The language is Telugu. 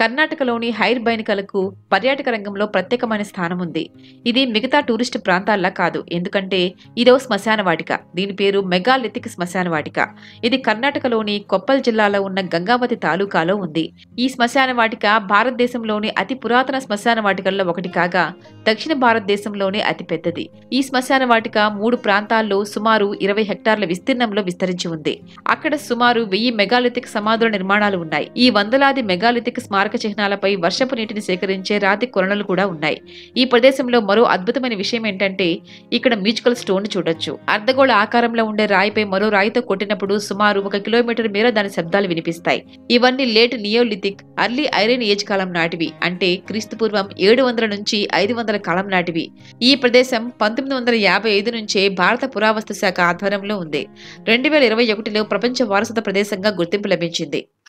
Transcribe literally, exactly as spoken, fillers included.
కర్ణాటకలోని హైర్ బైనకల్కు పర్యాటక రంగంలో ప్రత్యేకమైన స్థానం ఉంది. ఇది మిగతా టూరిస్టు ప్రాంతాల్లా కాదు. ఎందుకంటే ఇదో శ్మశాన వాటిక. దీని పేరు మెగాలిథిక్ శ్మశాన వాటిక. ఇది కర్ణాటకలోని కొప్పల్ జిల్లాలో ఉన్న గంగావతి తాలూకాలో ఉంది. ఈ శ్మశాన వాటిక భారతదేశంలోని అతి పురాతన శ్మశాన వాటికల్లో ఒకటి కాగా దక్షిణ భారతదేశంలోనే అతి పెద్దది. ఈ శ్మశాన వాటిక మూడు ప్రాంతాల్లో సుమారు ఇరవై హెక్టార్ల విస్తీర్ణంలో విస్తరించి ఉంది. అక్కడ సుమారు వెయ్యి మెగాలిథిక్ సమాధుల నిర్మాణాలు ఉన్నాయి. ఈ వందలాది మెగాలిథిక్ స్మారక చిహ్నాలపై వర్షపు నీటిని సేకరించే రాతి కొలనులు కూడా ఉన్నాయి. ఈ ప్రదేశంలో మరో అద్భుతమైన విషయం ఏంటంటే ఇక్కడ మ్యూజికల్ స్టోన్ చూడొచ్చు. అర్ధగోళ ఆకారంలో ఉండే రాయిపై మరో రాయితో కొట్టినప్పుడు సుమారు ఒక కిలోమీటర్ మేర దాని శబ్దాలు వినిపిస్తాయి. ఇవన్నీ late neolithic, early iron age కాలం నాటివి. అంటే క్రీస్తుపూర్వం ఏడు వందల నుంచి ఐదు వందల కాలం నాటివి. ఈ ప్రదేశం పంతొమ్మిది వందల యాభై ఐదు నుంచే భారత పురావస్తు శాఖ ఆధ్వర్యంలో ఉంది. రెండు వేల ఇరవై ఒకటిలో ప్రపంచ వారసత్వ ప్రదేశంగా గుర్తింపు లభించింది.